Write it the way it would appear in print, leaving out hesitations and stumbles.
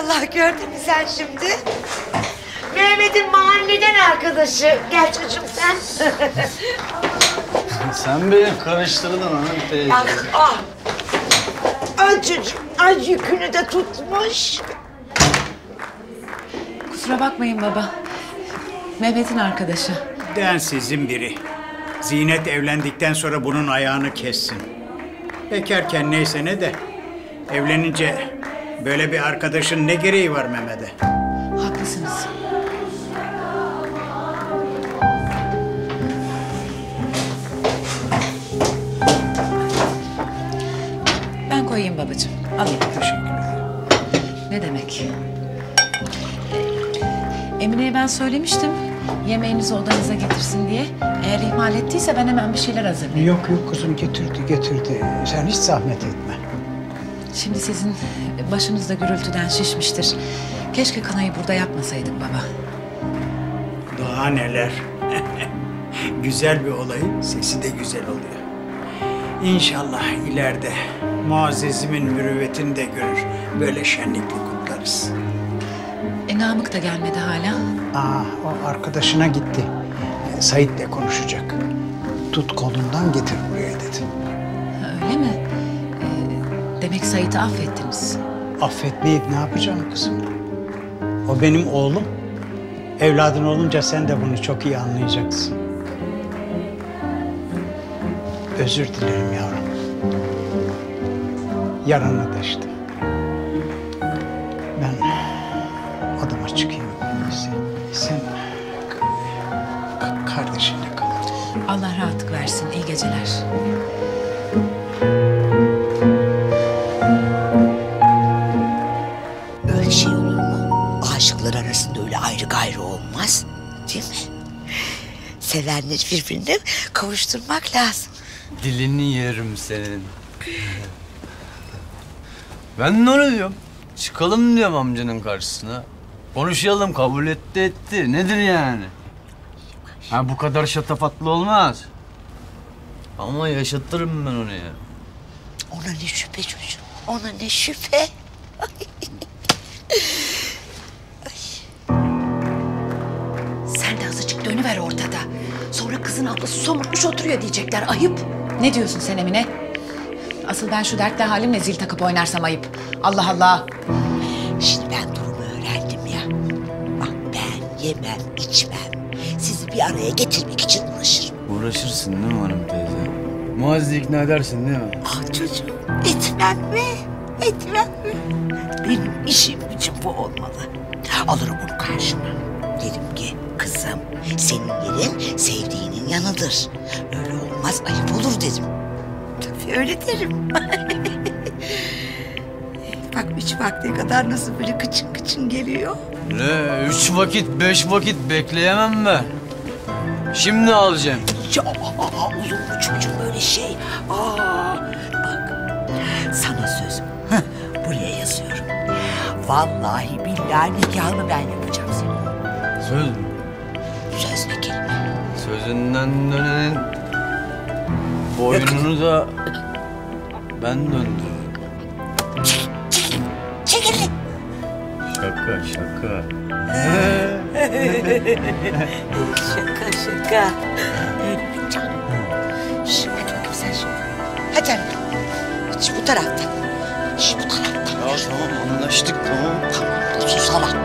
Maşallah, gördün mü sen şimdi? Mehmet'in mahalleden arkadaşı. Gel çocuğum sen. Sen beni karıştırdın hanım teyze. Ay çocuğum, ay yükünü de tutmuş. Kusura bakmayın baba. Mehmet'in arkadaşı. Densizin biri. Zinet evlendikten sonra bunun ayağını kessin. Bekarken neyse ne de evlenince böyle bir arkadaşın ne gereği var Mehmet'e? Haklısınız. Ben koyayım babacığım. Alayım. Teşekkür ederim. Ne demek? Emine'ye ben söylemiştim. Yemeğinizi odanıza getirsin diye. Eğer ihmal ettiyse ben hemen bir şeyler hazırlayayım. Yok kızım, getirdi. Sen hiç zahmet etme. Şimdi sizin başınız da gürültüden şişmiştir. Keşke kınayı burada yapmasaydık baba. Daha neler. Güzel bir olayın sesi de güzel oluyor. İnşallah ileride Muazzez'imin mürüvvetini de görür. Böyle şenlikli kutlarız. Namık da gelmedi hala. O arkadaşına gitti. Sait'le konuşacak. Tut kolundan getir buraya dedi. Öyle mi? Demek Sait'i affettiniz. Affetmeyip ne yapacağım kızım? O benim oğlum. Evladın olunca sen de bunu çok iyi anlayacaksın. Özür dilerim yavrum. Yaranı deştim. Ben odama çıkayım. Sen kardeşinle kal. Allah rahatlık versin. İyi geceler. Öyle şey olur mu? Aşıklar arasında öyle ayrı gayrı olmaz. Değil mi? Sevenleri birbirine kavuşturmak lazım. Dilini yerim senin. Ben de onu diyorum. Çıkalım diyorum amcanın karşısına. Konuşalım, kabul etti. Nedir yani? Ha bu kadar şatafatlı olmaz. Ama yaşatırım ben onu ya. Ona ne şüphe çocuğum, ona ne şüphe. Sen de azıcık dönüver ortada. Sonra kızın ablası somurtmuş oturuyor diyecekler. Ayıp. Ne diyorsun sen Emine? Asıl ben şu dertli halimle zil takıp oynarsam ayıp. Allah Allah. Şimdi ben durumu öğrendim ya. Bak ben yemem, içmem. Sizi bir araya getirmek için uğraşırım. Uğraşırsın değil mi hanım teyze? Muazzez'i ikna edersin değil mi? Ah çocuğum, etmem mi? Etmem mi? Benim işim gücüm bu olmalı. Alırım onu karşıma. Derim ki kızım, senin yerin sevdiğinin yanıdır. Öyle olmaz, ayıp olur derim. Tabii öyle derim. Bak 3 vakte kadar nasıl böyle kıçın kıçın geliyor. Ne? 3 vakit, 5 vakit bekleyemem ben. Şimdi alacağım. Ya, olur mu çocuğum öyle şey? Bak sana sözüm. Buraya yazıyorum. Vallahi billahi nikahını ben yapacağım senin. Söz mü? Söz ne kelime? Sözünden dönenin boynunu da ben döndürürüm. Çek elini. Şaka. Şaka. Öyle bir canım. Hadi bakayım sen şimdi. Hadi anne. Hadi bu taraftan. Bu taraftan. Ya tamam anlaştık tamam. Tamam da susarak.